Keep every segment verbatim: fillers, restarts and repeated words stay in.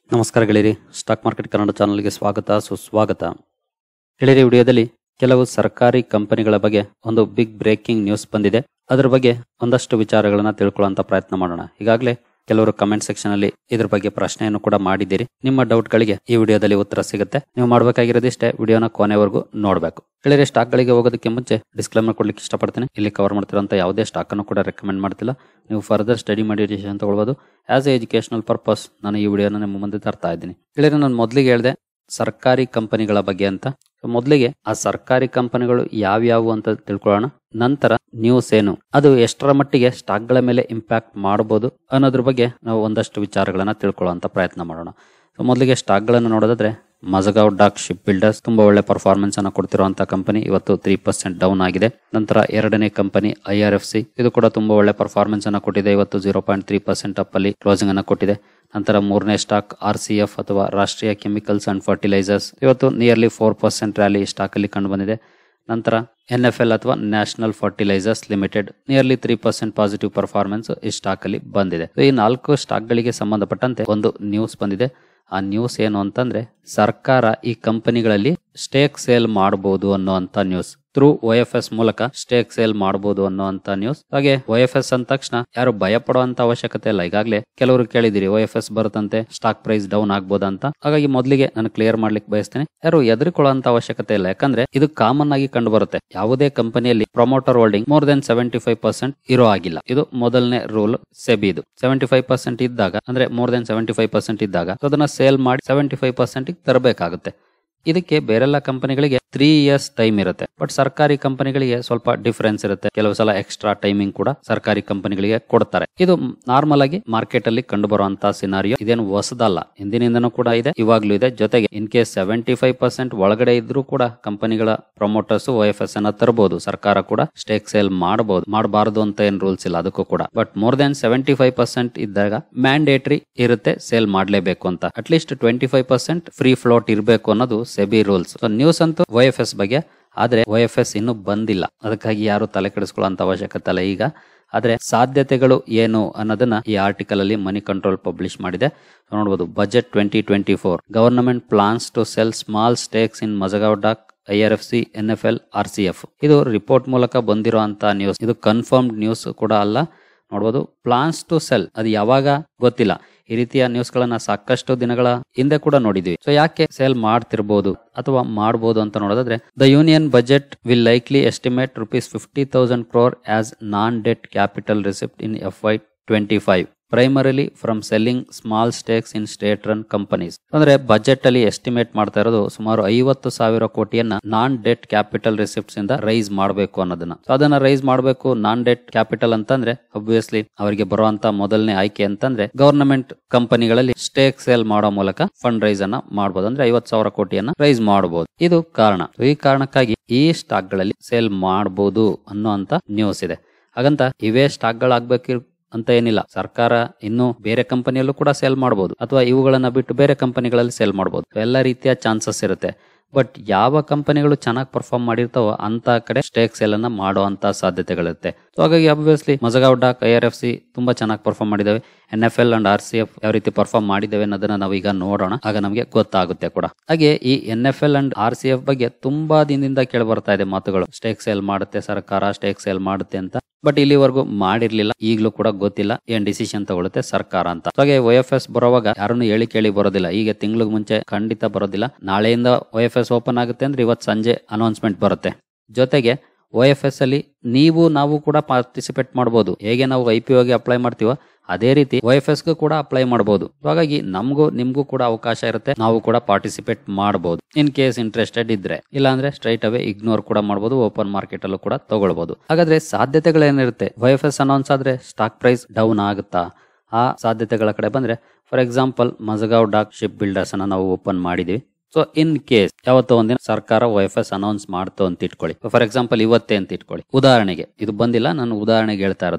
ನಮಸ್ಕಾರ ಗೆಳೆಯರಿ, stock market Kannada ಚಾನಲ್ಗೆ ಸ್ವಾಗತ ಸುಸ್ವಾಗತ. ಗೆಳೆಯರಿ, ವಿಡಿಯೋದಲ್ಲಿ ಕೆಲವು ಸರ್ಕಾರಿ ಕಂಪನಿಗಳ ಬಗ್ಗೆ ಒಂದು ಬಿಗ್ ಬ್ರೇಕಿಂಗ್ ನ್ಯೂಸ್ ಬಂದಿದೆ. ಅದರ ಬಗ್ಗೆ ಒಂದಷ್ಟು ವಿಚಾರಗಳನ್ನ ತಿಳ್ಕೊಳ್ಳುವಂತ ಪ್ರಯತ್ನ ಮಾಡೋಣ. ಈಗಾಗಲೇ ಕೆಲವರು ಕಮೆಂಟ್ ಸೆಕ್ಷನ್ ಅಲ್ಲಿ ಇದ್ರ ಬಗ್ಗೆ ಪ್ರಶ್ನೆಯನ್ನು ಕೂಡ ಮಾಡಿದ್ದೀರಿ. ನಿಮ್ಮ ಡೌಟ್ ಗಳಿಗೆ ಈ ವಿಡಿಯೋದಲ್ಲಿ ಉತ್ತರ ಸಿಗುತ್ತೆ. ನೀವು ಮಾಡಬೇಕಾಗಿರೋದಿಷ್ಟೇ, ವಿಡಿಯೋನ ಕೊನೆವರೆಗೂ ನೋಡಬೇಕು. ಗೆಳೆಯರಿ, ಸ್ಟಾಕ್ ಗಳಿಗೆ ಹೋಗೋದಕ್ಕೆ ಮುಂಚೆ ಡಿಸ್ಕ್ಲೇಮರ್ ಕೊಡ್ಲಿಕ್ಕೆ ಇಷ್ಟಪಡ್ತೀನಿ. ಇಲ್ಲಿ ಕವರ್ ಮಾಡ್ತಿರೋಂಥ ಯಾವುದೇ ಸ್ಟಾಕ್ ಅನ್ನು ಕೂಡ ರೆಕಮೆಂಡ್ ಮಾಡ್ತಿಲ್ಲ. ನೀವು ಫರ್ದರ್ ಸ್ಟಡಿ ಮಾಡಿ ಡಿಸಿಷನ್ ತಗೊಳ್ಬಹುದು. ಆಸ್ ಎ ಎಜುಕೇಶನಲ್ ಪರ್ಪಸ್ ನಾನು ಈ ವಿಡಿಯೋನ ನಿಮ್ಮ ಮುಂದೆ ತರ್ತಾ ಇದ್ದೀನಿ. ಗೆಳೆಯರಿ, ನಾನು ಮೊದಲಿಗೆ ಹೇಳಿದೆ ಸರ್ಕಾರಿ ಕಂಪನಿಗಳ ಬಗ್ಗೆ ಅಂತ. ಮೊದಲಿಗೆ ಆ ಸರ್ಕಾರಿ ಕಂಪನಿಗಳು ಯಾವ್ಯಾವು ಅಂತ ತಿಳ್ಕೊಳ್ಳೋಣ. ನಂತರ ನ್ಯೂಸ್ ಏನು, ಅದು ಎಷ್ಟರ ಮಟ್ಟಿಗೆ ಸ್ಟಾಕ್ ಗಳ ಮೇಲೆ ಇಂಪ್ಯಾಕ್ಟ್ ಮಾಡಬಹುದು ಅನ್ನೋದ್ರ ಬಗ್ಗೆ ನಾವು ಒಂದಷ್ಟು ವಿಚಾರಗಳನ್ನ ತಿಳ್ಕೊಳ್ಳುವಂತ ಪ್ರಯತ್ನ ಮಾಡೋಣ. ಸೊ ಮೊದಲಿಗೆ ಸ್ಟಾಕ್ ಗಳನ್ನು ನೋಡೋದಾದ್ರೆ ಮಜಗಾವ್ ಡಾಕ್ ಶಿಪ್ ಬಿಲ್ಡರ್ಸ್ ತುಂಬಾ ಒಳ್ಳೆ ಪರ್ಫಾರ್ಮೆನ್ಸ್ ಅನ್ನ ಕೊಡ್ತಿರುವಂತಹ ಕಂಪನಿ, ಇವತ್ತು ತ್ರೀ ಪರ್ಸೆಂಟ್ ಡೌನ್ ಆಗಿದೆ. ನಂತರ ಎರಡನೇ company I R F C, ಇದು ಕೂಡ ತುಂಬಾ ಒಳ್ಳೆ ಪರ್ಫಾರ್ಮೆನ್ಸ್ ಅನ್ನ ಕೊಟ್ಟಿದೆ. ಇವತ್ತು zero point three percent up ಅಲ್ಲಿ ಕ್ಲೋಸಿಂಗ್ ಅನ್ನ ಕೊಟ್ಟಿದೆ. ನಂತರ ಮೂರನೇ ಸ್ಟಾಕ್ ಆರ್ ಸಿ ಎಫ್ ಅಥವಾ ರಾಷ್ಟ್ರೀಯ ಕೆಮಿಕಲ್ಸ್ ಅಂಡ್ ಫರ್ಟಿಲೈಸರ್ಸ್, ಇವತ್ತು nearly four percent rally stock ಅಲ್ಲಿ ಕಂಡು ಬಂದಿದೆ. ನಂತರ ಎನ್ ಎಫ್ ಎಲ್ ಅಥವಾ national fertilizers limited, nearly three percent positive performance ಈ ಸ್ಟಾಕ್ ಅಲ್ಲಿ ಬಂದಿದೆ. ಈ ನಾಲ್ಕು ಸ್ಟಾಕ್ ಗಳಿಗೆ ಸಂಬಂಧಪಟ್ಟಂತೆ ಒಂದು ನ್ಯೂಸ್ ಬಂದಿದೆ. ಆ ನ್ಯೂಸ್ ಏನು ಅಂತಂದ್ರೆ, ಸರ್ಕಾರ ಈ ಕಂಪನಿಗಳಲ್ಲಿ ಸ್ಟೇಕ್ ಸೇಲ್ ಮಾಡಬಹುದು ಅನ್ನುವಂತ news. Through O F S ಮೂಲಕ ಸ್ಟೇಕ್ ಸೇಲ್ ಮಾಡಬಹುದು ಅನ್ನುವಂತ ನ್ಯೂಸ್. ಹಾಗೆ ಒ ಎಫ್ ಎಸ್ ಅಂದ ತಕ್ಷಣ ಯಾರು ಭಯ ಪಡುವಂತ ಅವಶ್ಯಕತೆ ಇಲ್ಲ. ಈಗಾಗಲೇ ಕೆಲವರು ಕೇಳಿದಿರಿ ಒ ಎಫ್ ಎಸ್ ಬರುತ್ತಂತೆ, ಸ್ಟಾಕ್ ಪ್ರೈಸ್ ಡೌನ್ ಆಗ್ಬೋದ ಅಂತ. ಹಾಗಾಗಿ ಮೊದಲಿಗೆ ನಾನು ಕ್ಲಿಯರ್ ಮಾಡ್ಲಿಕ್ಕೆ ಬಯಸ್ತೇನೆ, ಯಾರು ಎದುರುಕೊಳ್ಳುವಂತ ಅವಶ್ಯಕತೆ ಇಲ್ಲ. ಯಾಕಂದ್ರೆ ಇದು ಕಾಮನ್ ಆಗಿ ಕಂಡು ಬರುತ್ತೆ. ಯಾವುದೇ ಕಂಪನಿಯಲ್ಲಿ promoter holding more than seventy five percent ಇರೋ ಆಗಿಲ್ಲ. ಇದು ಮೊದಲನೇ ರೂಲ್ ಸೆಬಿದು. ಸೆವೆಂಟಿ ಫೈವ್ ಪರ್ಸೆಂಟ್ ಇದ್ದಾಗ, ಅಂದ್ರೆ more than seventy five percent ಇದ್ದಾಗ ಅದನ್ನ ಸೇಲ್ ಮಾಡಿ ಸೆವೆಂಟಿ ಫೈವ್ ಪರ್ಸೆಂಟ್ ತರಬೇಕಾಗುತ್ತೆ. ಇದಕ್ಕೆ ಬೇರೆಲ್ಲ ಕಂಪನಿಗಳಿಗೆ ತ್ರೀ ಇಯರ್ಸ್ ಟೈಮ್ ಇರುತ್ತೆ. ಬಟ್ ಸರ್ಕಾರಿ ಕಂಪನಿಗಳಿಗೆ ಸ್ವಲ್ಪ ಡಿಫರೆನ್ಸ್ ಇರುತ್ತೆ. ಕೆಲವು ಸಲ ಎಕ್ಸ್ಟ್ರಾ ಟೈಮಿಂಗ್ ಕೂಡ ಸರ್ಕಾರಿ ಕಂಪನಿಗಳಿಗೆ ಕೊಡ್ತಾರೆ. ಇದು ನಾರ್ಮಲ್ ಆಗಿ ಮಾರ್ಕೆಟ್ ಅಲ್ಲಿ ಕಂಡು ಬರುವಂತಹ ಸಿನಾರಿಯೋ. ಇದೇನು ಹೊಸದಲ್ಲ, ಹಿಂದಿನಿಂದನೂ ಕೂಡ ಇದೆ, ಇವಾಗ್ಲೂ ಇದೆ. ಜೊತೆಗೆ in case seventy five percent ಒಳಗಡೆ ಇದ್ರೂ ಕೂಡ ಕಂಪನಿಗಳ ಪ್ರಮೋಟರ್ಸ್ ಒ ಎಫ್ ಎಸ್ ಅನ್ನ ತರಬಹುದು. ಸರ್ಕಾರ ಕೂಡ ಸ್ಟೇಕ್ ಸೇಲ್ ಮಾಡಬಹುದು, ಮಾಡಬಾರದು ಅಂತ ಏನ್ ರೂಲ್ಸ್ ಇಲ್ಲ ಅದಕ್ಕೂ ಕೂಡ. But more than seventy five percent ಇದ್ದಾಗ ಮ್ಯಾಂಡೇಟರಿ ಇರುತ್ತೆ ಸೇಲ್ ಮಾಡಲೇಬೇಕು ಅಂತ. At least twenty five percent free float ಇರಬೇಕು ಅನ್ನೋದು ಸೆಬಿ ರೂಲ್ಸ್. ನ್ಯೂಸ್ ಅಂತೂ ಒ ಎಫ್ ಎಸ್ ಬಗ್ಗೆ, ಆದ್ರೆ ಒ ಎಫ್ ಎಸ್ ಇನ್ನೂ ಬಂದಿಲ್ಲ. ಅದಕ್ಕಾಗಿ ಯಾರು ತಲೆ ಕೆಡಿಸ್ಕೊಳ್ಳುವಂತ ಅವಶ್ಯಕತೆ ಇಲ್ಲ ಈಗ. ಆದ್ರೆ ಸಾಧ್ಯತೆಗಳು ಏನು ಅನ್ನೋದನ್ನ ಈ ಆರ್ಟಿಕಲ್ ಅಲ್ಲಿ ಮನಿ ಕಂಟ್ರೋಲ್ ಪಬ್ಲಿಷ್ ಮಾಡಿದೆ. ನೋಡಬಹುದು, budget twenty twenty four government plans to sell small stakes in Mazagon dock, I R F C, N F L, R C F. ಇದು ರಿಪೋರ್ಟ್ ಮೂಲಕ ಬಂದಿರುವಂತ ನ್ಯೂಸ್. ಇದು ಕನ್ಫರ್ಮ್ಡ್ ನ್ಯೂಸ್ ಕೂಡ ಅಲ್ಲ. ನೋಡಬಹುದು, ಪ್ಲಾನ್ಸ್ ಟು ಸೆಲ್, ಅದು ಯಾವಾಗ ಗೊತ್ತಿಲ್ಲ. ಈ ರೀತಿಯ ನ್ಯೂಸ್ ಗಳನ್ನ ಸಾಕಷ್ಟು ದಿನಗಳ ಹಿಂದೆ ಕೂಡ ನೋಡಿದ್ವಿ. ಸೊ ಯಾಕೆ ಸೇಲ್ ಮಾಡ್ತಿರ್ಬೋದು ಅಥವಾ ಮಾಡಬಹುದು ಅಂತ ನೋಡೋದಾದ್ರೆ, the union budget will likely estimate rupees fifty thousand crore as non debt capital receipt in F Y twenty five primarily from selling small stakes in state run companies. ಅಂದ್ರೆ ಬಜೆಟ್ ಅಲ್ಲಿ estimate ಮಾಡ್ತಾ ಇರೋದು ಸುಮಾರು ಐವತ್ತು ಸಾವಿರ ಕೋಟಿಯನ್ನ ನಾನ್ ಡೆಟ್ ಕ್ಯಾಪಿಟಲ್ ರಿಸಿಪ್ಟ್ಸ್ ಇಂದ raise ಮಾಡಬೇಕು ಅನ್ನೋದನ್ನ. ಸೊ ಅದನ್ನ ರೈಸ್ ಮಾಡಬೇಕು ನಾನ್ ಡೆಟ್ ಕ್ಯಾಪಿಟಲ್ ಅಂತಂದ್ರೆ ಅಬ್ವಿಯಸ್ಲಿ ಅವರಿಗೆ ಬರುವಂತ ಮೊದಲನೇ ಆಯ್ಕೆ ಅಂತಂದ್ರೆ ಗವರ್ನಮೆಂಟ್ ಕಂಪನಿಗಳಲ್ಲಿ ಸ್ಟೇಕ್ ಸೇಲ್ ಮಾಡೋ ಮೂಲಕ ಫಂಡ್ ರೈಸ್ ಅನ್ನ ಮಾಡಬಹುದು. ಅಂದ್ರೆ ಐವತ್ತು ಸಾವಿರ ಕೋಟಿಯನ್ನ ರೈಸ್ ಮಾಡಬಹುದು. ಇದು ಕಾರಣ. ಈ ಕಾರಣಕ್ಕಾಗಿ ಈ ಸ್ಟಾಕ್ ಗಳಲ್ಲಿ ಸೇಲ್ ಮಾಡಬಹುದು ಅನ್ನೋ ಅಂತ ನ್ಯೂಸ್ ಇದೆ. ಹಾಗಂತ ಇವೇ ಸ್ಟಾಕ್ ಗಳಾಗಬೇಕು ಅಂತ ಏನಿಲ್ಲ. ಸರ್ಕಾರ ಇನ್ನು ಬೇರೆ ಕಂಪನಿಯಲ್ಲೂ ಕೂಡ ಸೇಲ್ ಮಾಡಬಹುದು, ಅಥವಾ ಇವುಗಳನ್ನ ಬಿಟ್ಟು ಬೇರೆ ಕಂಪನಿಗಳಲ್ಲಿ ಸೇಲ್ ಮಾಡಬಹುದು. ಎಲ್ಲ ರೀತಿಯ ಚಾನ್ಸಸ್ ಇರುತ್ತೆ. ಬಟ್ ಯಾವ ಕಂಪನಿಗಳು ಚೆನ್ನಾಗಿ ಪರ್ಫಾರ್ಮ್ ಮಾಡಿರ್ತಾವೋ ಅಂತ ಕಡೆ ಸ್ಟೇಕ್ ಸೇಲ್ ಅನ್ನ ಮಾಡುವಂತ ಸಾಧ್ಯತೆಗಳಿರುತ್ತೆ. ಸೊ ಹಾಗಾಗಿ obviously Mazagon dock, I R F C ತುಂಬಾ ಚೆನ್ನಾಗಿ ಪರ್ಫಾರ್ಮ್ ಮಾಡಿದಾವೆ. N F L and R C F ಯಾವ ರೀತಿ ಪರ್ಫಾರ್ಮ್ ಮಾಡಿದ್ದೇವೆ ಅನ್ನೋದನ್ನ ನಾವು ಈಗ ನೋಡೋಣ, ಆಗ ನಮಗೆ ಗೊತ್ತಾಗುತ್ತೆ ಕೂಡ. ಹಾಗೆ ಈ N F L and R C F ಬಗ್ಗೆ ತುಂಬಾ ದಿನದಿಂದ ಕೇಳಿ ಬರ್ತಾ ಇದೆ ಮಾತುಗಳು. ಸ್ಟೇಕ್ ಸೇಲ್ ಮಾಡುತ್ತೆ ಸರ್ಕಾರ, ಸ್ಟೇಕ್ ಸೇಲ್ ಮಾಡುತ್ತೆ ಅಂತ. ಬಟ್ ಇಲ್ಲಿವರೆಗೂ ಮಾಡಿರ್ಲಿಲ್ಲ, ಈಗಲೂ ಕೂಡ ಗೊತ್ತಿಲ್ಲ ಏನ್ ಡಿಸಿಷನ್ ತಗೊಳುತ್ತೆ ಸರ್ಕಾರ ಅಂತ. ಹಾಗೆ ಒ ಎಫ್ ಎಸ್ ಬರೋವಾಗ ಯಾರನ್ನು ಹೇಳಿ ಕೇಳಿ ಬರೋದಿಲ್ಲ. ಈಗ ತಿಂಗಳಿಗೆ ಮುಂಚೆ ಖಂಡಿತ ಬರೋದಿಲ್ಲ. ನಾಳೆಯಿಂದ ಒ ಎಫ್ ಎಸ್ ಓಪನ್ ಆಗುತ್ತೆ ಅಂದ್ರೆ ಇವತ್ತು ಸಂಜೆ ಅನೌನ್ಸ್ಮೆಂಟ್ ಬರುತ್ತೆ. ಜೊತೆಗೆ ಒ ಎಫ್ ಎಸ್ ಅಲ್ಲಿ ನೀವು ನಾವು ಕೂಡ ಪಾರ್ಟಿಸಿಪೇಟ್ ಮಾಡಬಹುದು. ಹೇಗೆ ನಾವು ಐ ಪಿ ಒಗೆ ಅಪ್ಲೈ ಮಾಡ್ತೀವೋ ಅದೇ ರೀತಿ ಒ ಎಫ್ ಎಸ್ ಗೂ ಕೂಡ ಅಪ್ಲೈ ಮಾಡಬಹುದು. ಹಾಗಾಗಿ ನಮಗೂ ನಿಮ್ಗೂ ಕೂಡ ಅವಕಾಶ ಇರುತ್ತೆ, ನಾವು ಕೂಡ ಪಾರ್ಟಿಸಿಪೇಟ್ ಮಾಡಬಹುದು ಇನ್ ಕೇಸ್ ಇಂಟ್ರೆಸ್ಟೆಡ್ ಇದ್ರೆ. ಇಲ್ಲ ಅಂದ್ರೆ ಸ್ಟ್ರೈಟ್ ಅವೇ ಇಗ್ನೋರ್ ಕೂಡ ಮಾಡಬಹುದು, ಓಪನ್ ಮಾರ್ಕೆಟ್ ಅಲ್ಲೂ ಕೂಡ ತಗೊಳ್ಬಹುದು. ಹಾಗಾದ್ರೆ ಸಾಧ್ಯತೆಗಳೇನಿರುತ್ತೆ? ಒ ಎಫ್ ಎಸ್ ಅನೌನ್ಸ್ ಆದ್ರೆ ಸ್ಟಾಕ್ ಪ್ರೈಸ್ ಡೌನ್ ಆಗುತ್ತಾ? ಆ ಸಾಧ್ಯತೆಗಳ ಕಡೆ ಬಂದ್ರೆ, for example Mazagon dock ship builders ಅನ್ನ ನಾವು ಓಪನ್ ಮಾಡಿದೀವಿ. ಸೊ ಇನ್ ಕೇಸ್ ಯಾವತ್ತೋ ಒಂದಿನ ಸರ್ಕಾರ ಒ ಎಫ್ ಎಸ್ ಅನೌನ್ಸ್ ಮಾಡ್ತು ಅಂತ ಇಟ್ಕೊಳ್ಳಿ. ಫಾರ್ ಎಕ್ಸಾಂಪಲ್ ಇವತ್ತೇ ಅಂತ ಇಟ್ಕೊಳ್ಳಿ, ಉದಾಹರಣೆಗೆ. ಇದು ಬಂದಿಲ್ಲ, ನಾನು ಉದಾಹರಣೆಗೆ ಹೇಳ್ತಾ ಇರೋದು.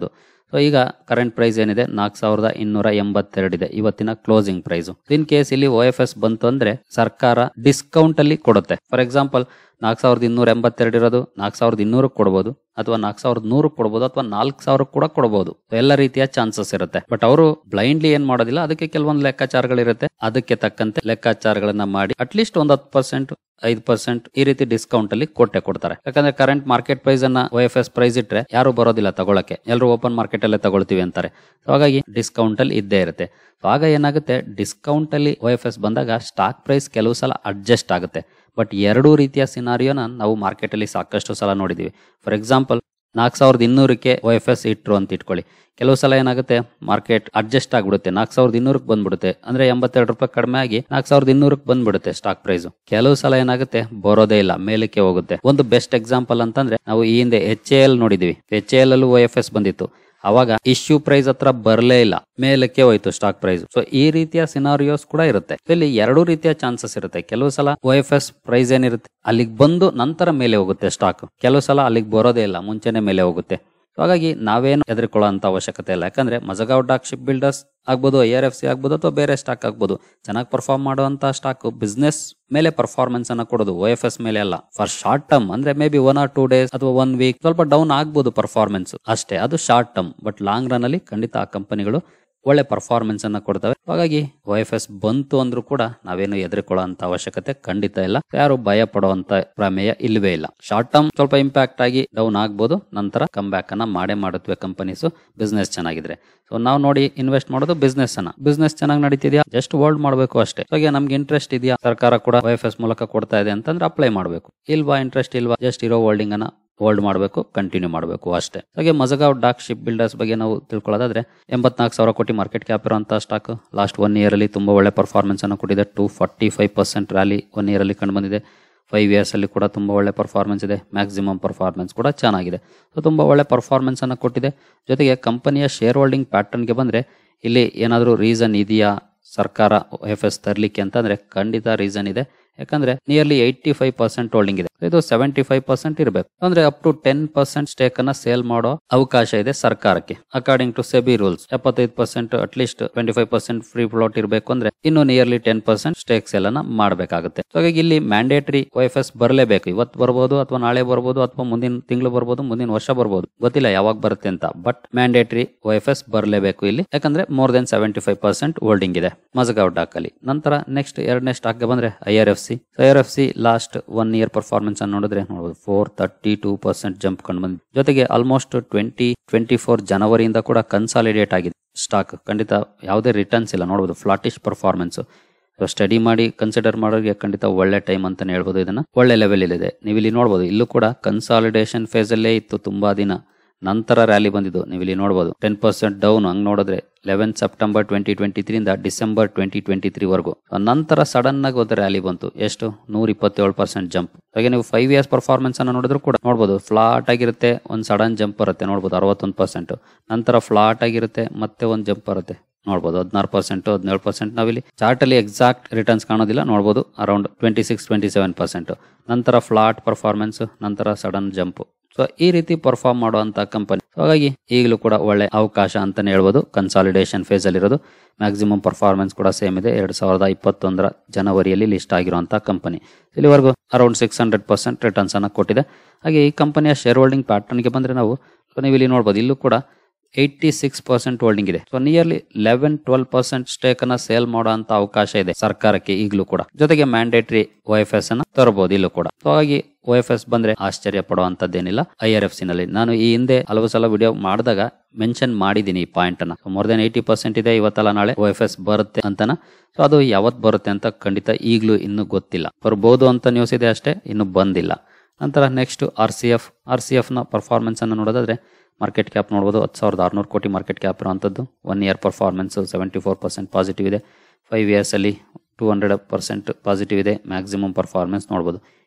ಸೊ ಈಗ ಕರೆಂಟ್ ಪ್ರೈಸ್ ಏನಿದೆ ನಾಲ್ಕು ಸಾವಿರದ ಇನ್ನೂರ ಎಂಬತ್ತೆರಡು ಇದೆ ಇವತ್ತಿನ ಕ್ಲೋಸಿಂಗ್ ಪ್ರೈಸ್. ಇನ್ ಕೇಸ್ ಇಲ್ಲಿ ಓ ಎಫ್ ಎಸ್ ಬಂತು ಅಂದ್ರೆ ಸರ್ಕಾರ ಡಿಸ್ಕೌಂಟ್ ಅಲ್ಲಿ ಕೊಡುತ್ತೆ. ಫಾರ್ ಎಕ್ಸಾಂಪಲ್ ನಾಲ್ಕು ಸಾವಿರದ ಇನ್ನೂರ ಎಂಬತ್ತೆರಡು ಇರೋದು ನಾಲ್ಕು ಸಾವಿರದ ಇನ್ನೂರಕ್ಕೆ ಕೊಡ್ಬೋದು, ಅಥವಾ ನಾಲ್ಕು ಸಾವಿರದ ನೂರಕ್ಕೆ ಕೊಡ್ಬೋದು, ಅಥವಾ ನಾಲ್ಕು ಸಾವಿರ ಕೂಡ ಕೊಡಬಹುದು. ಎಲ್ಲ ರೀತಿಯ ಚಾನ್ಸಸ್ ಇರುತ್ತೆ. ಬಟ್ ಅವರು ಬ್ಲೈಂಡ್ಲಿ ಏನ್ ಮಾಡೋದಿಲ್ಲ, ಅದಕ್ಕೆ ಕೆಲವೊಂದು ಲೆಕ್ಕಾಚಾರಗಳಿರುತ್ತೆ. ಅದಕ್ಕೆ ತಕ್ಕಂತೆ ಲೆಕ್ಕಾಚಾರಗಳನ್ನ ಮಾಡಿ ಅಟ್ಲೀಸ್ಟ್ ಒಂದು ಹತ್ತು ಪರ್ಸೆಂಟ್ ಐದು ಪರ್ಸೆಂಟ್ ಈ ರೀತಿ ಡಿಸ್ಕೌಂಟ್ ಅಲ್ಲಿ ಕೊಟ್ಟೆ ಕೊಡ್ತಾರೆ. ಯಾಕಂದ್ರೆ ಕರೆಂಟ್ ಮಾರ್ಕೆಟ್ ಪ್ರೈಸ್ ಅನ್ನ ಓ ಎಫ್ ಎಸ್ ಪ್ರೈಸ್ ಇಟ್ರೆ ಯಾರು ಬರೋದಿಲ್ಲ ತಗೊಳಕ್ಕೆ, ಎಲ್ಲರೂ ಓಪನ್ ಮಾರ್ಕೆಟ್ ಅಲ್ಲೇ ತಗೊಳ್ತೀವಿ ಅಂತಾರೆ. ಹಾಗಾಗಿ ಡಿಸ್ಕೌಂಟ್ ಅಲ್ಲಿ ಇದ್ದೇ ಇರುತ್ತೆ. ಆಗ ಏನಾಗುತ್ತೆ, ಡಿಸ್ಕೌಂಟ್ ಅಲ್ಲಿ ಓ ಎಫ್ ಎಸ್ ಬಂದಾಗ ಸ್ಟಾಕ್ ಪ್ರೈಸ್ ಕೆಲವು ಸಲ ಅಡ್ಜಸ್ಟ್ ಆಗುತ್ತೆ. ಬಟ್ ಎರಡೂ ರೀತಿಯ ಸಿನಾರಿಯೋನ ನಾವು ಮಾರ್ಕೆಟ್ ಅಲ್ಲಿ ಸಾಕಷ್ಟು ಸಲ ನೋಡಿದೀವಿ. ಫಾರ್ ಎಕ್ಸಾಂಪಲ್ ನಾಲ್ಕು ಸಾವಿರದ ಇನ್ನೂರಕ್ಕೆ ಓ ಎಫ್ ಎಸ್ ಇಟ್ರು ಅಂತ ಇಟ್ಕೊಳ್ಳಿ. ಕೆಲವು ಸಲ ಏನಾಗುತ್ತೆ, ಮಾರ್ಕೆಟ್ ಅಡ್ಜಸ್ಟ್ ಆಗ್ಬಿಡುತ್ತೆ, ನಾಲ್ಕು ಸಾವಿರದ ಇನ್ನೂರಕ್ಕೆ ಬಂದ್ಬಿಡುತ್ತೆ. ಅಂದ್ರೆ ಎಂಬತ್ತೆರಡು ರೂಪಾಯಿ ಕಡಿಮೆ ಆಗಿ ನಾಲ್ಕು ಸಾವಿರದ ಇನ್ನೂರಕ್ಕೆ ಬಂದ್ಬಿಡುತ್ತೆ ಸ್ಟಾಕ್ ಪ್ರೈಸ್. ಕೆಲವು ಸಲ ಏನಾಗುತ್ತೆ, ಬರೋದೇ ಇಲ್ಲ, ಮೇಲಕ್ಕೆ ಹೋಗುತ್ತೆ. ಒಂದು ಬೆಸ್ಟ್ ಎಕ್ಸಾಂಪಲ್ ಅಂತಂದ್ರೆ ನಾವು ಈ ಹಿಂದೆ ಎಚ್ ಎ ಎಲ್ ನೋಡಿದೀವಿ. ಎಚ್ ಎ ಎಲ್ ಅಲ್ಲೂ ಓ ಎಫ್ ಎಸ್ ಬಂದಿತ್ತು. ಅವಾಗ ಇಶ್ಯೂ ಪ್ರೈಸ್ ಹತ್ರ ಬರಲೇ ಇಲ್ಲ, ಮೇಲಕ್ಕೆ ಹೋಯ್ತು ಸ್ಟಾಕ್ ಪ್ರೈಸ್. ಸೊ ಈ ರೀತಿಯ ಸಿನಾರಿಯೋಸ್ ಕೂಡ ಇರುತ್ತೆ. ಇಲ್ಲಿ ಎರಡೂ ರೀತಿಯ ಚಾನ್ಸಸ್ ಇರುತ್ತೆ. ಕೆಲವು ಸಲ ಓ ಎಫ್ ಎಸ್ ಪ್ರೈಸ್ ಏನಿರುತ್ತೆ ಅಲ್ಲಿಗೆ ಬಂದು ನಂತರ ಮೇಲೆ ಹೋಗುತ್ತೆ ಸ್ಟಾಕ್. ಕೆಲವು ಸಲ ಅಲ್ಲಿಗೆ ಬರೋದೇ ಇಲ್ಲ, ಮುಂಚೆನೆ ಮೇಲೆ ಹೋಗುತ್ತೆ. ಹಾಗಾಗಿ ನಾವೇನು ಹೆದರ್ಕೊಳ್ಳೋ ಅಂತ ಅವಶ್ಯಕತೆ ಇಲ್ಲ. ಯಾಕಂದ್ರೆ ಮಜಗಾವ್ ಡಾಕ್ ಶಿಪ್ ಬಿಲ್ಡರ್ಸ್ ಆಗ್ಬೋದು, ಐ ಆರ್ ಎಫ್ ಸಿ ಆಗ್ಬೋದು, ಅಥವಾ ಬೇರೆ ಸ್ಟಾಕ್ ಆಗ್ಬೋದು, ಚೆನ್ನಾಗಿ ಪರ್ಫಾರ್ಮ್ ಮಾಡುವಂತ ಸ್ಟಾಕ್ ಬಿಸ್ನೆಸ್ ಮೇಲೆ ಪರ್ಫಾರ್ಮೆನ್ಸ್ ಅನ್ನ ಕೊಡೋದು, ಓ ಎಫ್ ಎಸ್ ಮೇಲೆ ಅಲ್ಲ. ಫಾರ್ ಶಾರ್ಟ್ ಟರ್ಮ್ ಅಂದ್ರೆ maybe one or two days ಅಥವಾ ಒನ್ ವೀಕ್ ಸ್ವಲ್ಪ ಡೌನ್ ಆಗ್ಬೋದು ಪರ್ಫಾರ್ಮೆನ್ಸ್ ಅಷ್ಟೇ, ಅದು short term. But long run ಅಲ್ಲಿ ಖಂಡಿತ ಆ ಕಂಪನಿಗಳು ಒಳ್ಳೆ ಪರ್ಫಾರ್ಮೆನ್ಸ್ ಅನ್ನ ಕೊಡ್ತವೆ. ಹಾಗಾಗಿ ಓ ಎಫ್ ಎಸ್ ಬಂತು ಅಂದ್ರೂ ಕೂಡ ನಾವೇನು ಎದುರುಕೊಳ್ಳೋ ಅಂತ ಅವಶ್ಯಕತೆ ಖಂಡಿತ ಇಲ್ಲ. ಯಾರು ಭಯ ಪಡುವಂತ ಪ್ರಮೇಯ ಇಲ್ವೇ ಇಲ್ಲ. ಶಾರ್ಟ್ ಟರ್ಮ್ ಸ್ವಲ್ಪ ಇಂಪ್ಯಾಕ್ಟ್ ಆಗಿ ಡೌನ್ ಆಗ್ಬೋದು, ನಂತರ ಕಮ್ ಬ್ಯಾಕ್ ಅನ್ನ ಮಾಡೇ ಮಾಡುತ್ತವೆ ಕಂಪನೀಸ್ ಬಿಸ್ನೆಸ್ ಚೆನ್ನಾಗಿದ್ರೆ. ಸೊ ನಾವು ನೋಡಿ ಇನ್ವೆಸ್ಟ್ ಮಾಡೋದು ಬಿಸ್ನೆಸ್ ಅನ್ನ. ಬಿಸ್ನೆಸ್ ಚೆನ್ನಾಗಿ ನಡೀತಿದ್ಯಾ, ಜಸ್ಟ್ ಹೋಲ್ಡ್ ಮಾಡಬೇಕು ಅಷ್ಟೇ. ಹಾಗೆ ನಮ್ಗೆ ಇಂಟ್ರೆಸ್ಟ್ ಇದೆಯಾ, ಸರ್ಕಾರ ಕೂಡ ಓ ಎಫ್ ಎಸ್ ಮೂಲಕ ಕೊಡ್ತಾ ಇದೆ ಅಂತಂದ್ರೆ ಅಪ್ಲೈ ಮಾಡಬೇಕು. ಇಲ್ವಾ, ಇಂಟ್ರೆಸ್ಟ್ ಇಲ್ವಾ, ಜಸ್ಟ್ ಇರೋ ಹೋಲ್ಡಿಂಗ್ ಅನ್ನ ಹೋಲ್ಡ್ ಮಾಡಬೇಕು, ಕಂಟಿನ್ಯೂ ಮಾಡಬೇಕು ಅಷ್ಟೇ. ಹಾಗೆ ಮಜಗಾವ್ ಡಾಕ್ ಶಿಪ್ ಬಿಲ್ಡರ್ಸ್ ಬಗ್ಗೆ ನಾವು ತಿಳ್ಕೊಳ್ಳೋದಾದ್ರೆ ಎಂಬತ್ನಾಲ್ಕು ಸಾವಿರ ಕೋಟಿ ಮಾರ್ಕೆಟ್ ಕ್ಯಾಪ್ ಇರುವಂತಹ ಸ್ಟಾಕ್ ಲಾಸ್ಟ್ ಒನ್ ಇಯರ್ ಅಲ್ಲಿ ತುಂಬಾ ಒಳ್ಳೆ ಪರ್ಫಾರ್ಮೆನ್ಸ್ ಅನ್ನು ಕೊಟ್ಟಿದೆ. Two forty five percent rally one year ಅಲ್ಲಿ ಕಂಡು ಬಂದಿದೆ. ಫೈವ್ ಇಯರ್ಸ್ ಅಲ್ಲಿ ಕೂಡ ತುಂಬಾ ಒಳ್ಳೆ ಪರ್ಫಾರ್ಮೆನ್ಸ್ ಇದೆ. ಮ್ಯಾಕ್ಸಿಮಮ್ ಪರ್ಫಾರ್ಮೆನ್ಸ್ ಕೂಡ ಚೆನ್ನಾಗಿದೆ. ಸೊ ತುಂಬಾ ಒಳ್ಳೆ ಪರ್ಫಾರ್ಮೆನ್ಸ್ ಅನ್ನು ಕೊಟ್ಟಿದೆ. ಜೊತೆಗೆ ಕಂಪನಿಯ ಶೇರ್ ಹೋಲ್ಡಿಂಗ್ ಪ್ಯಾಟರ್ನ್ಗೆ ಬಂದ್ರೆ ಇಲ್ಲಿ ಏನಾದರೂ ರೀಸನ್ ಇದೆಯಾ ಸರ್ಕಾರ ಎಫ್ ಎಸ್ ತರ್ಲಿಕ್ಕೆ ಅಂತಂದ್ರೆ ಖಂಡಿತ ರೀಸನ್ ಇದೆ. ಯಾಕಂದ್ರೆ nearly eighty five percent holding ಇದೆ. ಇದು ಸೆವೆಂಟಿ ಫೈವ್ ಪರ್ಸೆಂಟ್ ಇರಬೇಕು. ಅಂದ್ರೆ up to ten percent stake ಅನ್ನ ಸೇಲ್ ಮಾಡೋ ಅವಕಾಶ ಇದೆ ಸರ್ಕಾರಕ್ಕೆ. ಅಕಾರ್ಡಿಂಗ್ ಟು ಸೆಬಿ ರೂಲ್ಸ್ ಎಪ್ಪತ್ತೈದು percent at least twenty five percent free float ಇರಬೇಕು. ಅಂದ್ರೆ ಇನ್ನು nearly ten percent stake sale ಅನ್ನ ಮಾಡಬೇಕಾಗುತ್ತೆ. ಹಾಗಾಗಿ ಇಲ್ಲಿ ಮ್ಯಾಂಡೇಟರಿ ಓ ಎಫ್ ಎಸ್ ಬರಲೇಬೇಕು. ಇವತ್ತು ಬರ್ಬೋದು, ಅಥವಾ ನಾಳೆ ಬರ್ಬೋದು, ಅಥವಾ ಮುಂದಿನ ತಿಂಗಳು ಬರ್ಬೋದು, ಮುಂದಿನ ವರ್ಷ ಬರ್ಬೋದು, ಗೊತ್ತಿಲ್ಲ ಯಾವಾಗ ಬರುತ್ತೆ ಅಂತ. But mandatory O F S ಬರಲೇಬೇಕು ಇಲ್ಲಿ. ಯಾಕಂದ್ರೆ more than seventy five percent holding ಇದೆ ಮಜಗಾವ್ ಡಾಕ್ ಅಲ್ಲಿ. ನಂತರ ನೆಕ್ಸ್ಟ್ ಎರಡನೇ ಸ್ಟಾಕ್ ಗೆ ಬಂದ್ರೆ I R F C. I R F C last one year performance ಅನ್ನು ನೋಡಿದ್ರೆ ನೋಡಬಹುದು four thirty two percent jump ಕಂಡು ಬಂದಿದೆ. ಜೊತೆಗೆ ಆಲ್ಮೋಸ್ಟ್ ಟ್ವೆಂಟಿ ಟ್ವೆಂಟಿ ಫೋರ್ ಜನವರಿಯಿಂದ ಕೂಡ ಕನ್ಸಾಲಿಡೇಟ್ ಆಗಿದೆ ಸ್ಟಾಕ್. ಖಂಡಿತ ಯಾವುದೇ ರಿಟರ್ನ್ಸ್ ಇಲ್ಲ, ನೋಡಬಹುದು ಫ್ಲಾಟಿಶ್ ಪರ್ಫಾರ್ಮೆನ್ಸ್. ಸ್ಟಡಿ ಮಾಡಿ ಕನ್ಸಿಡರ್ ಮಾಡೋರಿಗೆ ಖಂಡಿತ ಒಳ್ಳೆ ಟೈಮ್ ಅಂತಾನೆ ಹೇಳ್ಬೋದು. ಇದನ್ನ ಒಳ್ಳೆ ಲೆವೆಲ್ ಇದೆ. ನೀವು ಇಲ್ಲಿ ನೋಡಬಹುದು, ಇಲ್ಲೂ ಕೂಡ ಕನ್ಸಾಲಿಡೇಷನ್ ಫೇಸ್ ಅಲ್ಲೇ ಇತ್ತು ತುಂಬಾ ದಿನ, ನಂತರ ರ್ಯಾಲಿ ಬಂದಿದ್ದು ನೀವು ಇಲ್ಲಿ ನೋಡಬಹುದು. ಟೆನ್ ಪರ್ಸೆಂಟ್ ಡೌನ್ ಹಂಗ್ ನೋಡಿದ್ರೆ eleven September twenty twenty three ಇಂದ ಡಿಸೆಂಬರ್ ಟ್ವೆಂಟಿ ಟ್ವೆಂಟಿ ತ್ರೀ ವರೆಗೂ. ನಂತರ ಸಡನ್ ಆಗಿ ಒಂದು ರ್ಯಾಲಿ ಬಂತು, ಎಷ್ಟು ನೂರ ಇಪ್ಪತ್ತೇಳು ಪರ್ಸೆಂಟ್ ಜಂಪ್. ಹಾಗೆ ನೀವು ಫೈವ್ ಇಯರ್ಸ್ ಪರ್ಫಾರ್ಮೆನ್ಸ್ ಅನ್ನು ನೋಡಿದ್ರು ಕೂಡ ನೋಡಬಹುದು, ಫ್ಲಾಟ್ ಆಗಿರುತ್ತೆ, ಒಂದ್ ಸಡನ್ ಜಂಪ್ ಬರುತ್ತೆ ನೋಡಬಹುದು ಅರವತ್ತೊಂದು ಪರ್ಸೆಂಟ್. ನಂತರ ಫ್ಲಾಟ್ ಆಗಿರುತ್ತೆ, ಮತ್ತೆ ಒಂದ್ ಜಂಪ್ ಬರುತ್ತೆ ನೋಡಬಹುದು ಹದಿನಾರು ಪರ್ಸೆಂಟ್ ಹದಿನೇಳು ಪರ್ಸೆಂಟ್. ನಾವಿಲ್ಲಿ ಚಾರ್ಟ್ ಅಲ್ಲಿ ಎಕ್ಸಾಕ್ಟ್ ರಿಟರ್ನ್ಸ್ ಕಾಣೋದಿಲ್ಲ, ನೋಡಬಹುದು around twenty six twenty seven percent. ನಂತರ ಫ್ಲಾಟ್ ಪರ್ಫಾರ್ಮೆನ್ಸ್, ನಂತರ ಸಡನ್ ಜಂಪ್. ಸೊ ಈ ರೀತಿ ಪರ್ಫಾರ್ಮ್ ಮಾಡುವಂತ ಕಂಪನಿ. ಹಾಗಾಗಿ ಈಗಲೂ ಕೂಡ ಒಳ್ಳೆ ಅವಕಾಶ ಅಂತಾನೆ ಹೇಳ್ಬೋದು. ಕನ್ಸಾಲಿಡೇಷನ್ ಫೇಸ್ ಅಲ್ಲಿ ಇರೋದು. ಮ್ಯಾಕ್ಸಿಮಮ್ ಪರ್ಫಾರ್ಮೆನ್ಸ್ ಕೂಡ ಸೇಮ್ ಇದೆ. ಎರಡ್ ಸಾವಿರದ ಇಪ್ಪತ್ತೊಂದರ ಜನವರಿಯಲ್ಲಿ ಲಿಸ್ಟ್ ಆಗಿರುವಂತಹ ಕಂಪನಿ. ಇಲ್ಲಿವರೆಗೂ around six hundred percent returns ಅನ್ನ ಕೊಟ್ಟಿದೆ. ಹಾಗೆ ಈ ಕಂಪನಿಯ ಶೇರ್ ಹೋಲ್ಡಿಂಗ್ ಪ್ಯಾಟರ್ನ್ ಗೆ ಬಂದ್ರೆ ನಾವು ನೀವು ಇಲ್ಲಿ ನೋಡಬಹುದು, ಇಲ್ಲೂ ಕೂಡ ಏಯ್ಟಿ ಸಿಕ್ಸ್ ಪರ್ಸೆಂಟ್ ಹೋಲ್ಡಿಂಗ್ ಇದೆ. So nearly eleven twelve percent stake ಅನ್ನ ಸೇಲ್ ಮಾಡುವಂತ ಅವಕಾಶ ಇದೆ ಸರ್ಕಾರಕ್ಕೆ ಈಗಲೂ ಕೂಡ. ಜೊತೆಗೆ ಮ್ಯಾಂಡೇಟರಿ ಓ ಎಫ್ ಎಸ್ ಅನ್ನ ತರಬಹುದು ಇಲ್ಲೂ ಕೂಡ. ಸೊ ಹಾಗಾಗಿ ಓ ಎಫ್ ಎಸ್ ಬಂದ್ರೆ ಆಶ್ಚರ್ಯ ಪಡುವಂತದ್ದೇನಿಲ್ಲ. ಐ ಆರ್ ಎಫ್ ಸಿ ನಲ್ಲಿ ನಾನು ಈ ಹಿಂದೆ ಹಲವು ಸಲ ವಿಡಿಯೋ ಮಾಡಿದಾಗ ಮೆನ್ಷನ್ ಮಾಡಿದೀನಿ ಈ ಪಾಯಿಂಟ್ ಅನ್ನ. ಮೋರ್ ದೆನ್ ಏಯ್ಟಿ ಪರ್ಸೆಂಟ್ ಇದೆ ಇವತ್ತಲ್ಲ ನಾಳೆ ಓ ಎಫ್ ಎಸ್ ಬರುತ್ತೆ ಅಂತನ. ಸೊ ಅದು ಯಾವತ್ ಬರುತ್ತೆ ಅಂತ ಖಂಡಿತ ಈಗಲೂ ಇನ್ನು ಗೊತ್ತಿಲ್ಲ. ಬರ್ಬೋದು ಅಂತ ನ್ಯೂಸ್ ಇದೆ ಅಷ್ಟೇ, ಇನ್ನು ಬಂದಿಲ್ಲ. ನಂತರ next R C F. R C F ನ ಪರ್ಫಾರ್ಮೆನ್ಸ್ ಅನ್ನು ನೋಡೋದಾದ್ರೆ ಮಾರ್ಕೆಟ್ ಕ್ಯಾಪ್ ನೋಡಬಹುದು, ಹತ್ತು ಸಾವಿರದ ಆರ್ನೂರು ಕೋಟಿ ಮಾರ್ಕೆಟ್ ಕ್ಯಾಪ್ ಇರುವಂತದ್ದು. One year performance seventy four percent positive ಇದೆ. ಫೈವ್ ಇಯರ್ಸ್ ಅಲ್ಲಿ ಟೂ ಹಂಡ್ರೆಡ್ ಪರ್ಸೆಂಟ್ ಪಾಸಿಟಿವ್ ಇದೆ. ಮ್ಯಾಕ್ಸಿಮಮ್ ಪರ್ಫಾರ್ಮೆನ್ಸ್ ನೋಡಬಹುದು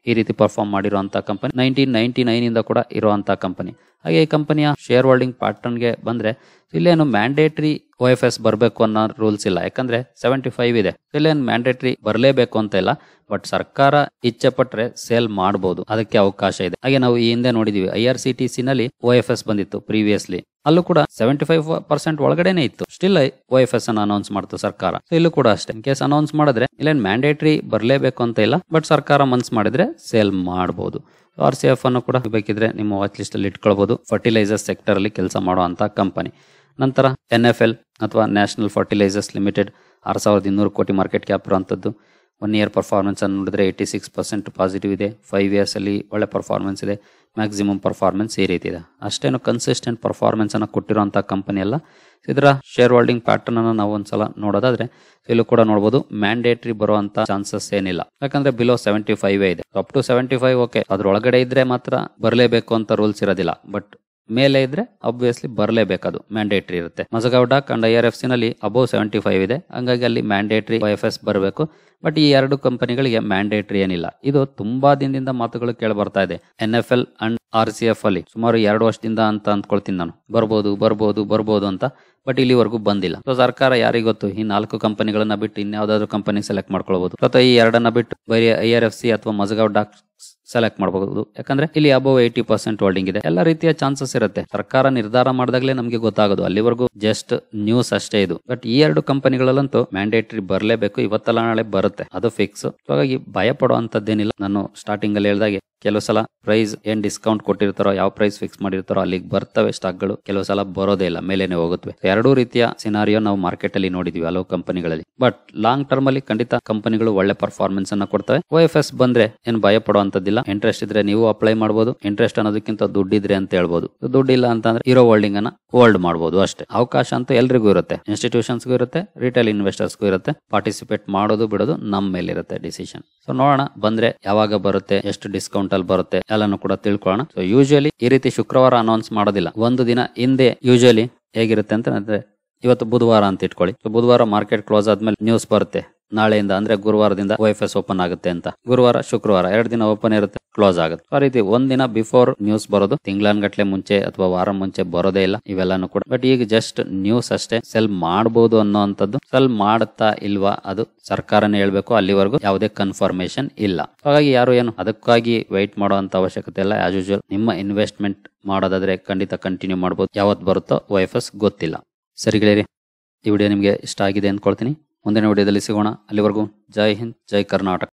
ಈ ರೀತಿ ಪರ್ಫಾರ್ಮ್ ಮಾಡಿರುವಂತಹ ಕಂಪನಿ. ನೈನ್ಟೀನ್ ನೈನ್ಟಿ ನೈನ್ ಇಂದ ಕೂಡ ಇರುವಂತಹ ಕಂಪನಿ. ಹಾಗೆ ಈ ಕಂಪನಿಯ ಶೇರ್ ಹೋಲ್ಡಿಂಗ್ ಪ್ಯಾಟರ್ನ್ಗೆ ಬಂದ್ರೆ ಇಲ್ಲೇನು ಮ್ಯಾಂಡೇಟರಿ ಒ ಎಫ್ ಎಸ್ ಬರಬೇಕು ಅನ್ನೋ ರೂಲ್ಸ್ ಇಲ್ಲ. ಯಾಕಂದ್ರೆ ಸೆವೆಂಟಿ ಫೈವ್ ಇದೆ, ಇಲ್ಲೇನು ಮ್ಯಾಂಡೇಟರಿ ಬರಲೇಬೇಕು ಅಂತ ಇಲ್ಲ. ಬಟ್ ಸರ್ಕಾರ ಇಚ್ಛೆ ಪಟ್ರೆ ಸೇಲ್ ಮಾಡಬಹುದು, ಅದಕ್ಕೆ ಅವಕಾಶ ಇದೆ. ಹಾಗೆ ನಾವು ಈ ಹಿಂದೆ ನೋಡಿದೀವಿ I R C T C ನಲ್ಲಿ ಒ ಎಫ್ ಎಸ್ ಬಂದಿತ್ತು ಪ್ರೀವಿಯಸ್ಲಿ, ಅಲ್ಲೂ ಕೂಡ ಸೆವೆಂಟಿ ಫೈವ್ ಪರ್ಸೆಂಟ್ ಒಳಗಡೆನೆ ಇತ್ತು. ಸ್ಟಿಲ್ ಒ ಎಫ್ ಎಸ್ ಅನ್ನು ಅನೌನ್ಸ್ ಮಾಡ್ತು ಸರ್ಕಾರ. ಇಲ್ಲೂ ಕೂಡ ಅಷ್ಟೇ, ಇನ್ ಕೇಸ್ ಅನೌನ್ಸ್ ಮಾಡಿದ್ರೆ ಇಲ್ಲೇನು ಮ್ಯಾಂಡೇಟರಿ ಬರಲೇಬೇಕು ಅಂತ ಇಲ್ಲ. ಬಟ್ ಸರ್ಕಾರ ಮನ್ಸ್ ಮಾಡಿದ್ರೆ ಸೇಲ್ ಮಾಡಬಹುದು. ಆರ್ ಸಿ ಎಫ್ ಅನ್ನು ಕೂಡ ಬೇಕಿದ್ರೆ ನಿಮ್ಮ ವಾಚ್ ಲಿಸ್ಟ್ ಅಲ್ಲಿ ಇಟ್ಕೊಳ್ಬಹುದು. ಫರ್ಟಿಲೈಸರ್ ಸೆಕ್ಟರ್ ಅಲ್ಲಿ ಕೆಲಸ ಮಾಡುವಂತ ಕಂಪನಿ. ನಂತರ ಎನ್ ಎಫ್ ಎಲ್ ಅಥವಾ ನ್ಯಾಷನಲ್ ಫರ್ಟಿಲೈಸರ್ಸ್ ಲಿಮಿಟೆಡ್ ಆರು ಸಾವಿರದ ಇನ್ನೂರು ಕೋಟಿ ಮಾರ್ಕೆಟ್ ಕ್ಯಾಪ್ ಇರುವಂತದ್ದು. ಒನ್ ಇಯರ್ ಪರ್ಫಾರ್ಮೆನ್ಸ್ ಅನ್ನು ನೋಡಿದ್ರೆ ಏಯ್ಟಿ ಸಿಕ್ಸ್ ಪರ್ಸೆಂಟ್ ಪಾಸಿಟಿವ್ ಇದೆ. ಫೈವ್ ಇಯರ್ಸ್ ಅಲ್ಲಿ ಒಳ್ಳೆ ಪರ್ಫಾರ್ಮೆನ್ಸ್ ಇದೆ. ಮ್ಯಾಕ್ಸಿಮಮ್ ಪರ್ಫಾರ್ಮೆನ್ಸ್ ಈ ರೀತಿ ಇದೆ. ಅಷ್ಟೇನು ಕನ್ಸಿಸ್ಟೆಂಟ್ ಪರ್ಫಾರ್ಮೆನ್ಸ್ ಅನ್ನು ಕೊಟ್ಟಿರುವಂತಹ ಕಂಪನಿ ಅಲ್ಲ. ಇದರ ಶೇರ್ ಹೋಲ್ಡಿಂಗ್ ಪ್ಯಾಟರ್ನ್ ಅನ್ನು ನಾವು ಒಂದ್ಸಲ ನೋಡೋದಾದ್ರೆ ಇಲ್ಲೂ ಕೂಡ ನೋಡಬಹುದು ಮ್ಯಾಂಡೇಟರಿ ಬರುವಂತ ಚಾನ್ಸಸ್ ಏನಿಲ್ಲ. ಯಾಕಂದ್ರೆ ಬಿಲೋ ಸೆವೆಂಟಿ ಫೈವ್ ಇದೆ. Up to seventy five okay, ಅದ್ರೊಳಗಡೆ ಇದ್ರೆ ಮಾತ್ರ ಬರಲೇಬೇಕು ಅಂತ ರೂಲ್ಸ್ ಇರೋದಿಲ್ಲ. ಬಟ್ ಮೇಲೆ ಇದ್ರೆ ಆಬ್ವಿಯಸ್ಲಿ ಬರಲೇಬೇಕದು, ಮ್ಯಾಂಡೇಟರಿ ಇರುತ್ತೆ. Mazagon dock and I R F C ನಲ್ಲಿ ಅಬೋವ್ ಸೆವೆಂಟಿ ಫೈವ್ ಇದೆ. ಹಂಗಾಗಿ ಅಲ್ಲಿ ಮ್ಯಾಂಡೇಟರಿ ಒ ಎಫ್ ಎಸ್ ಬರಬೇಕು. ಬಟ್ ಈ ಎರಡು ಕಂಪನಿಗಳಿಗೆ ಮ್ಯಾಂಡೇಟರಿ ಏನಿಲ್ಲ. ಇದು ತುಂಬಾ ದಿನದಿಂದ ಮಾತುಗಳು ಕೇಳಿ ಬರ್ತಾ ಇದೆ. N F L and R C F ಅಲ್ಲಿ ಸುಮಾರು ಎರಡು ವರ್ಷದಿಂದ ಅಂತ ಅಂದ್ಕೊಳ್ತೀನಿ ನಾನು, ಬರ್ಬೋದು ಬರ್ಬೋದು ಬರ್ಬೋದು ಅಂತ. ಬಟ್ ಇಲ್ಲಿವರೆಗೂ ಬಂದಿಲ್ಲ. ಸೊ ಸರ್ಕಾರ ಯಾರಿಗ ಗೊತ್ತು, ಈ ನಾಲ್ಕು ಕಂಪನಿಗಳನ್ನ ಬಿಟ್ಟು ಇನ್ಯಾವುದಾದ್ರು ಕಂಪನಿ ಸೆಲೆಕ್ಟ್ ಮಾಡ್ಕೊಳ್ಬಹುದು, ಅಥವಾ ಈ ಎರಡನ್ನ ಬಿಟ್ಟು ಬರೀ ಐ ಆರ್ ಎಫ್ ಸಿ ಅಥವಾ ಮಜಗಾವ್ ಡಾಕ್ ಸೆಲೆಕ್ಟ್ ಮಾಡಬಹುದು. ಯಾಕಂದ್ರೆ ಇಲ್ಲಿ ಅಬೋವ್ ಏಯ್ಟಿ ಪರ್ಸೆಂಟ್ ಹೋಲ್ಡಿಂಗ್ ಇದೆ. ಎಲ್ಲ ರೀತಿಯ ಚಾನ್ಸಸ್ ಇರುತ್ತೆ. ಸರ್ಕಾರ ನಿರ್ಧಾರ ಮಾಡಿದಾಗಲೇ ನಮಗೆ ಗೊತ್ತಾಗೋದು, ಅಲ್ಲಿವರೆಗೂ ಜಸ್ಟ್ ನ್ಯೂಸ್ ಅಷ್ಟೇ ಇದು. ಬಟ್ ಈ ಎರಡು ಕಂಪನಿಗಳಲ್ಲಂತೂ ಮ್ಯಾಂಡೇಟರಿ ಬರಲೇಬೇಕು, ಇವತ್ತಲ್ಲ ನಾಳೆ ಬರುತ್ತೆ, ಅದು ಫಿಕ್ಸ್. ಹಾಗಾಗಿ ಭಯ ಪಡುವಂತದ್ದೇನಿಲ್ಲ. ನಾನು ಸ್ಟಾರ್ಟಿಂಗ್ ಅಲ್ಲಿ ಹೇಳಿದಾಗೆ ಕೆಲವು ಸಲ ಪ್ರೈಸ್ ಏನ್ ಡಿಸ್ಕೌಂಟ್ ಕೊಟ್ಟಿರ್ತಾರೋ, ಯಾವ ಪ್ರೈಸ್ ಫಿಕ್ಸ್ ಮಾಡಿರ್ತಾರೋ ಅಲ್ಲಿಗೆ ಬರ್ತವೆ ಸ್ಟಾಕ್ಗಳು, ಕೆಲವು ಸಲ ಬರೋದೇ ಇಲ್ಲ, ಮೇಲೇನೆ ಹೋಗುತ್ತವೆ. ಎರಡೂ ರೀತಿಯ ಸಿನಾರಿಯೋ ನಾವು ಮಾರ್ಕೆಟ್ ಅಲ್ಲಿ ನೋಡಿದ್ವಿ ಹಲವು ಕಂಪನಿಗಳಲ್ಲಿ. ಬಟ್ ಲಾಂಗ್ ಟರ್ಮ್ ಅಲ್ಲಿ ಖಂಡಿತ ಕಂಪನಿಗಳು ಒಳ್ಳೆ ಪರ್ಫಾರ್ಮೆನ್ಸ್ ಅನ್ನ ಕೊಡ್ತವೆ. ಒ ಎಫ್ ಎಸ್ ಬಂದ್ರೆ ಏನ್ ಭಯ ಪಡುವಂತದ್ದಿಲ್ಲ. ಇಂಟ್ರೆಸ್ಟ್ ಇದ್ರೆ ನೀವು ಅಪ್ಲೈ ಮಾಡಬಹುದು. ಇಂಟ್ರೆಸ್ಟ್ ಅನ್ನೋದಕ್ಕಿಂತ ದುಡ್ಡಿದ್ರೆ ಅಂತ ಹೇಳ್ಬೋದು. ದುಡ್ಡಿಲ್ಲ ಅಂತಂದ್ರೆ ಇರೋ ಹೋಲ್ಡಿಂಗ್ ಅನ್ನ ಹೋಲ್ಡ್ ಮಾಡಬಹುದು ಅಷ್ಟೇ. ಅವಕಾಶ ಅಂತೂ ಎಲ್ರಿಗೂ ಇರುತ್ತೆ, ಇನ್ಸ್ಟಿಟ್ಯೂಷನ್ಸ್ಗೂ ಇರುತ್ತೆ, ರಿಟೇಲ್ ಇನ್ವೆಸ್ಟರ್ಸ್ಗೂ ಇರುತ್ತೆ. ಪಾರ್ಟಿಸಿಪೇಟ್ ಮಾಡೋದು ಬಿಡೋದು ನಮ್ಮ ಮೇಲೆ ಇರುತ್ತೆ ಡಿಸಿಷನ್. ಸೊ ನೋಡೋಣ ಬಂದ್ರೆ ಯಾವಾಗ ಬರುತ್ತೆ, ಎಷ್ಟು ಡಿಸ್ಕೌಂಟ್ ಅಲ್ಲಿ ಬರುತ್ತೆ ಎಲ್ಲಾನು ಕೂಡ ತಿಳ್ಕೊಳ್ಳೋಣ. ಸೊ ಯೂಶುವಲಿ ಈ ರೀತಿ ಶುಕ್ರವಾರ ಅನೌನ್ಸ್ ಮಾಡೋದಿಲ್ಲ, ಒಂದು ದಿನ ಹಿಂದೆ ಯೂಶುವಲಿ ಹೇಗಿರುತ್ತೆ ಅಂತ ಅಂದ್ರೆ, ಇವತ್ತು ಬುಧವಾರ ಅಂತ ಇಟ್ಕೊಳ್ಳಿ. ಸೊ ಬುಧವಾರ ಮಾರ್ಕೆಟ್ ಕ್ಲೋಸ್ ಆದ್ಮೇಲೆ ನ್ಯೂಸ್ ಬರುತ್ತೆ ನಾಳೆಯಿಂದ, ಅಂದ್ರೆ ಗುರುವಾರದಿಂದ ಒ ಎಫ್ ಎಸ್ ಓಪನ್ ಆಗುತ್ತೆ ಅಂತ. ಗುರುವಾರ ಶುಕ್ರವಾರ ಎರಡು ದಿನ ಓಪನ್ ಇರುತ್ತೆ, ಕ್ಲೋಸ್ ಆಗುತ್ತೆ. ಆ ರೀತಿ ಒಂದ್ ದಿನ ಬಿಫೋರ್ ನ್ಯೂಸ್ ಬರೋದು, ತಿಂಗಳನ್ಗಟ್ಲೆ ಮುಂಚೆ ಅಥವಾ ವಾರ ಮುಂಚೆ ಬರೋದೇ ಇಲ್ಲ ಇವೆಲ್ಲಾನು ಕೂಡ. ಬಟ್ ಈಗ ಜಸ್ಟ್ ನ್ಯೂಸ್ ಅಷ್ಟೇ. ಸೆಲ್ ಮಾಡಬಹುದು ಅನ್ನೋಂಥದ್ದು, ಸೆಲ್ ಮಾಡುತ್ತಾ ಇಲ್ವಾ ಅದು ಸರ್ಕಾರನೇ ಹೇಳ್ಬೇಕು. ಅಲ್ಲಿವರೆಗೂ ಯಾವುದೇ ಕನ್ಫರ್ಮೇಶನ್ ಇಲ್ಲ. ಹಾಗಾಗಿ ಯಾರು ಏನು ಅದಕ್ಕಾಗಿ ವೈಟ್ ಮಾಡುವಂತ ಅವಶ್ಯಕತೆ ಇಲ್ಲ. ಆಸ್ ಯೂಶುವಲ್ ನಿಮ್ಮ ಇನ್ವೆಸ್ಟ್ಮೆಂಟ್ ಮಾಡೋದಾದ್ರೆ ಖಂಡಿತ ಕಂಟಿನ್ಯೂ ಮಾಡಬಹುದು. ಯಾವತ್ತು ಬರುತ್ತೋ ಒ ಎಫ್ ಎಸ್ ಗೊತ್ತಿಲ್ಲ. ಸರಿ ಗೆಳೆಯರಿ, ಈ ವಿಡಿಯೋ ನಿಮಗೆ ಇಷ್ಟ ಆಗಿದೆ ಅಂದ್ಕೊಳ್ತೀನಿ. ಮುಂದಿನ ವಿಡಿಯೋದಲ್ಲಿ ಸಿಗೋಣ. ಅಲ್ಲಿವರೆಗೂ ಜೈ ಹಿಂದ್, ಜೈ ಕರ್ನಾಟಕ.